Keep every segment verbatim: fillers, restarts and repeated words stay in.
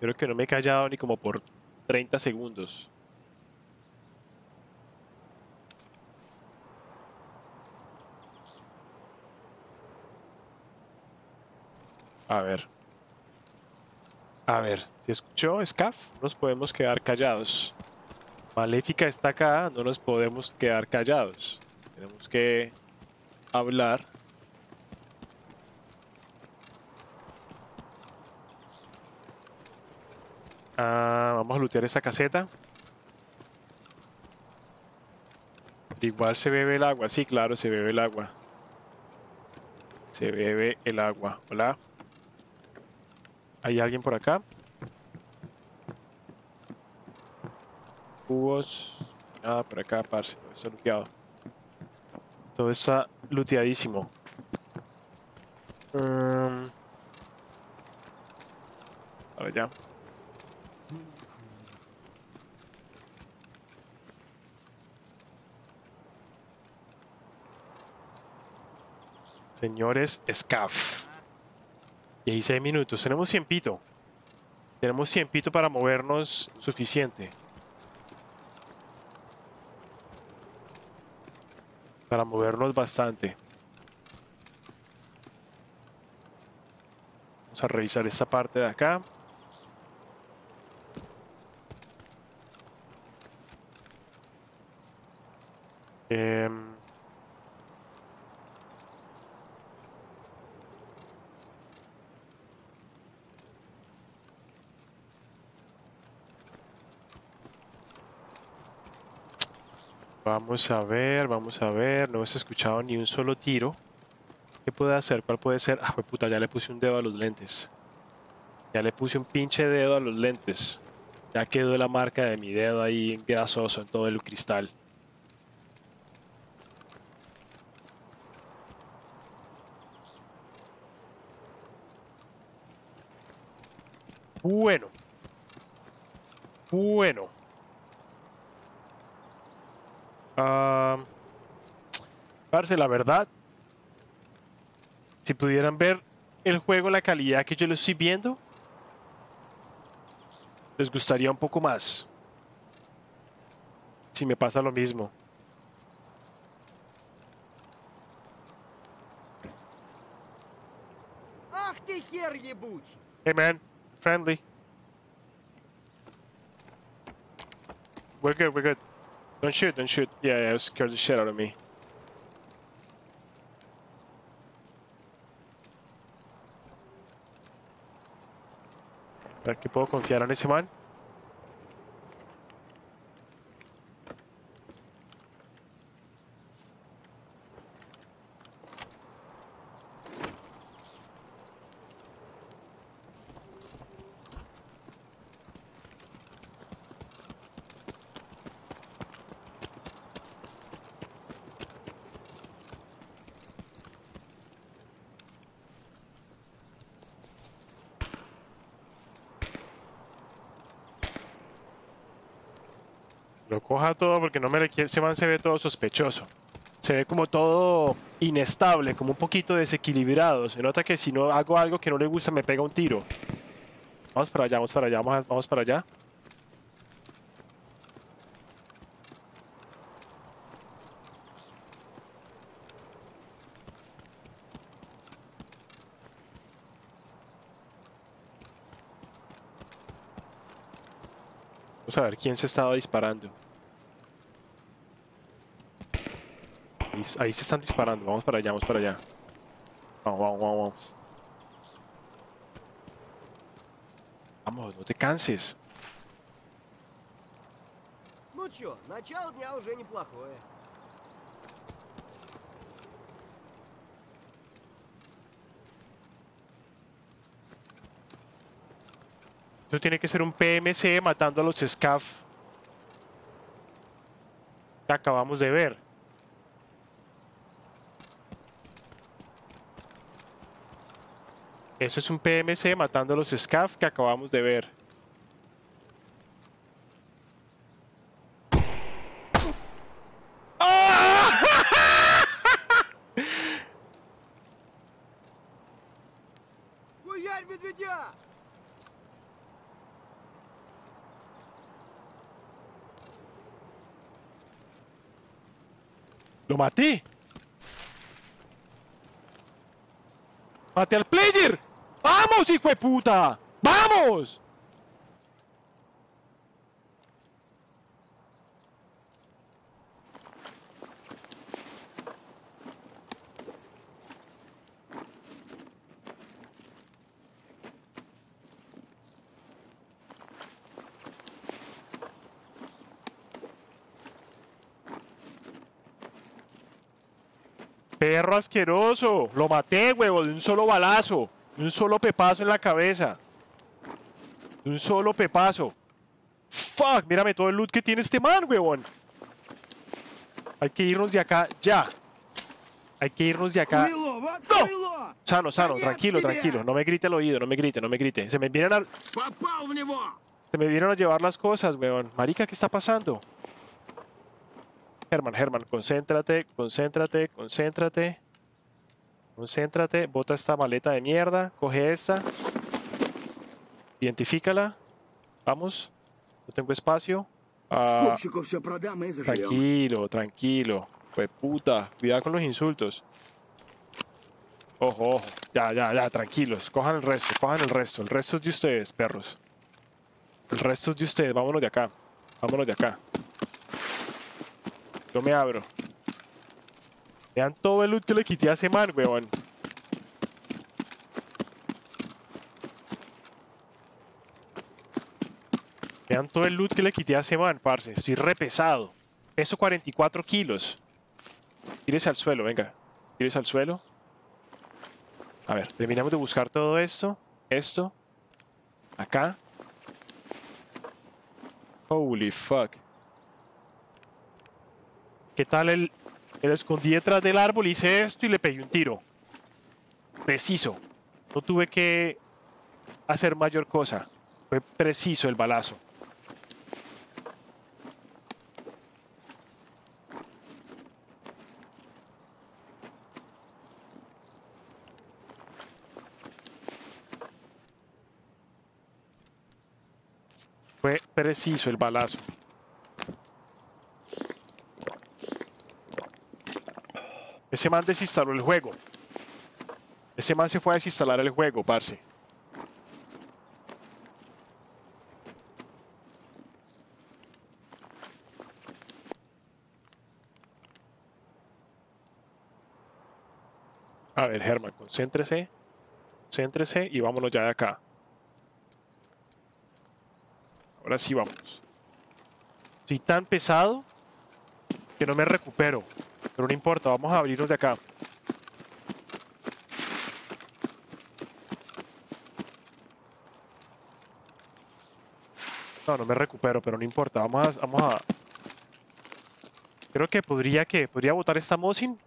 Creo que no me he callado ni como por treinta segundos. A ver. A ver, si escuchó Scaf, no nos podemos quedar callados. Maléfica está acá, no nos podemos quedar callados. Tenemos que hablar. Ah, vamos a lootear esta caseta. Igual se bebe el agua, sí, claro, se bebe el agua. Se bebe el agua. Hola. ¿Hay alguien por acá? Cubos. Nada por acá, parce. Todo está looteado. Todo está looteadísimo. Um, para allá. Señores, Scaf. dieciséis minutos. Tenemos cien pito. Tenemos cien pito para movernos suficiente. Para movernos bastante. Vamos a revisar esta parte de acá. Eh, vamos a ver, vamos a ver. No hemos escuchado ni un solo tiro. ¿Qué puede hacer? ¿Cuál puede ser? Ah, pues puta, ya le puse un dedo a los lentes. Ya le puse un pinche dedo a los lentes. Ya quedó la marca de mi dedo ahí grasoso en todo el cristal. Bueno. Bueno. Ah, parce, la verdad, si pudieran ver el juego, la calidad que yo lo estoy viendo, les gustaría un poco más. Si me pasa lo mismo. Ах ты хер ебучий! Hey man, friendly. We're good, we're good. Don't shoot, don't shoot. Yeah, yeah, it scared the shit out of me. ¿Para qué puedo confiar en ese man? Lo coja todo porque no me le quiere. Ese man se ve todo sospechoso. Se ve como todo inestable, como un poquito desequilibrado. Se nota que si no hago algo que no le gusta me pega un tiro. Vamos para allá, vamos para allá, vamos, a- vamos para allá. Vamos a ver quién se estaba disparando. Ahí, ahí se están disparando. Vamos para allá, vamos para allá. Vamos, vamos, vamos, vamos. Vamos, no te canses. Ну чё, начало дня уже неплохое. Eso tiene que ser un P M C matando a los Scaf que acabamos de ver. Eso es un P M C matando a los Scaf que acabamos de ver. Хуярь медведя! ¡Lo maté! ¡Maté al player! ¡Vamos, hijo de puta! ¡Vamos! Perro asqueroso. Lo maté, huevo, de un solo balazo. De un solo pepazo en la cabeza. De un solo pepazo. Fuck, mírame todo el loot que tiene este man, huevón. Hay que irnos de acá ya. Hay que irnos de acá. ¡No! Sano, sano, tranquilo, tranquilo. No me grite al oído, no me grite, no me grite. Se me vienen a... Se me vienen a llevar las cosas, huevón. Marica, ¿qué está pasando? Herman, Herman, concéntrate, concéntrate, concéntrate. Concéntrate, bota esta maleta de mierda, coge esta. Identifícala. Vamos. No tengo espacio. Ah, tranquilo, tranquilo. Pues puta, cuidado con los insultos. Ojo, ojo. Ya, ya, ya, tranquilos. Cojan el resto, cojan el resto. El resto es de ustedes, perros. El resto es de ustedes. Vámonos de acá. Vámonos de acá. Yo me abro. Vean todo el loot que le quité a ese man, weón. Vean todo el loot que le quité a ese man, parce. Estoy re pesado. Peso cuarenta y cuatro kilos. Tírese al suelo, venga. Tírese al suelo. A ver, terminamos de buscar todo esto. Esto. Acá. Holy fuck. ¿Qué tal el... Me escondí detrás del árbol, hice esto y le pegué un tiro. Preciso. No tuve que hacer mayor cosa. Fue preciso el balazo. Fue preciso el balazo. Ese man desinstaló el juego. Ese man se fue a desinstalar el juego, parce. A ver, Herman, concéntrese. Concéntrese y vámonos ya de acá. Ahora sí vamos. Soy tan pesado que no me recupero. Pero no importa, vamos a abrirnos de acá. No, no me recupero, pero no importa. Vamos a... Vamos a... Creo que podría, ¿qué? ¿Podría botar esta Mosin?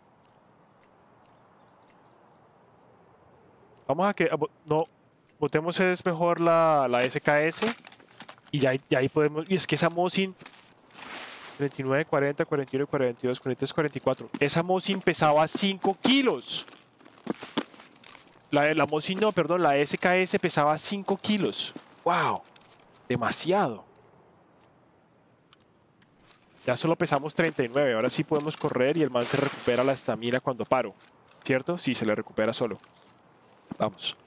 Vamos a que... No, botemos es mejor la, la S K S. Y ya, ya ahí podemos... Y es que esa Mosin... treinta y nueve, cuarenta, cuarenta y uno, cuarenta y dos, cuarenta y tres, cuarenta y cuatro. Esa Mosin pesaba cinco kilos. La, la Mosin no, perdón, la S K S pesaba cinco kilos. ¡Wow! Demasiado. Ya solo pesamos treinta y nueve. Ahora sí podemos correr y el man se recupera la estamina cuando paro. ¿Cierto? Sí, se le recupera solo. Vamos.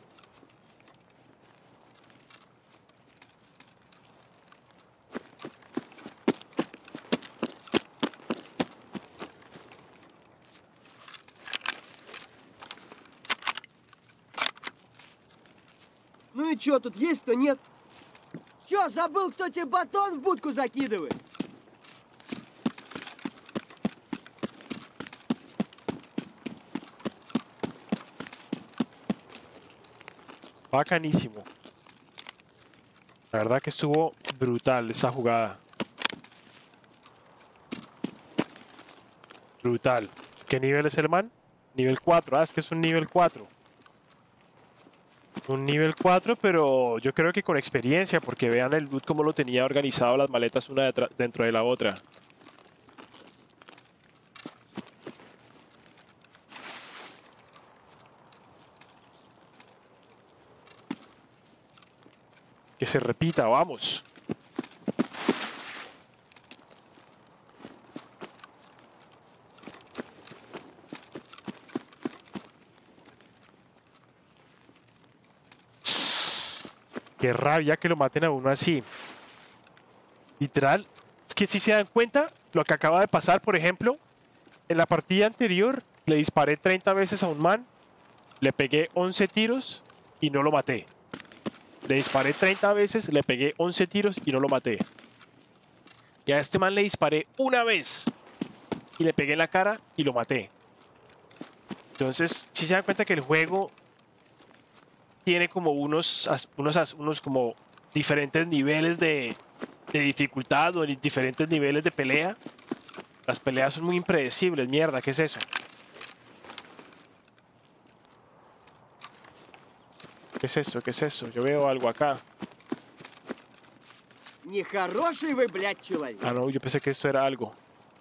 Ну и чё, тут есть-то нет? Чё, забыл, кто тебе батон в будку закидывает? Bacanísimo. La verdad que estuvo brutal esa jugada. Brutal. ¿Qué nivel es el man? Nivel cuatro. Ah, es que es un nivel cuatro. Un nivel cuatro, pero yo creo que con experiencia, porque vean el loot como lo tenía organizado las maletas una dentro de la otra. Que se repita, vamos. Qué rabia que lo maten a uno así. Literal. Es que si se dan cuenta, lo que acaba de pasar, por ejemplo, en la partida anterior le disparé treinta veces a un man, le pegué once tiros y no lo maté. Le disparé treinta veces, le pegué once tiros y no lo maté. Y a este man le disparé una vez y le pegué en la cara y lo maté. Entonces, si se dan cuenta que el juego tiene como unos, unos, unos como diferentes niveles de, de dificultad o diferentes niveles de pelea. Las peleas son muy impredecibles, mierda, ¿qué es eso? ¿Qué es esto? ¿Qué es eso? Yo veo algo acá. Нехороший вы, блядь, человек. Ah, no, yo pensé que esto era algo.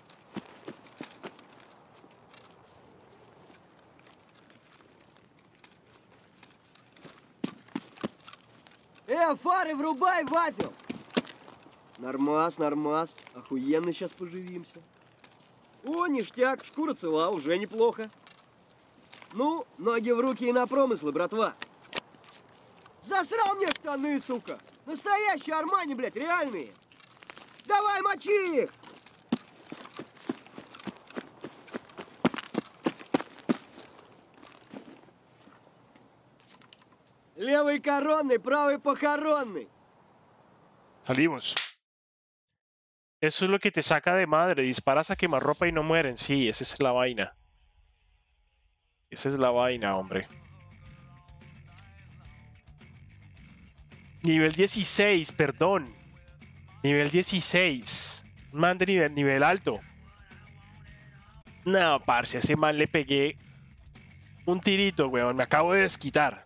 Э, фары врубай, Вафел! Нормас, нормас. Охуенно сейчас поживимся. О, ништяк, шкура цела, уже неплохо. Ну, ноги в руки и на промыслы, братва. Засрал мне штаны, сука! Настоящие Армани, блядь, реальные! Давай, мочи их! Левый коронный, правый похоронный. Salimos. Eso es lo que te saca de madre. Disparas a quemarropa y no mueren. Sí, esa es la vaina. Esa es la vaina, hombre. Nivel dieciséis, perdón. Nivel dieciséis. Un man de nivel, nivel alto. No, parce, a ese man le pegué un tirito, weón. Me acabo de desquitar.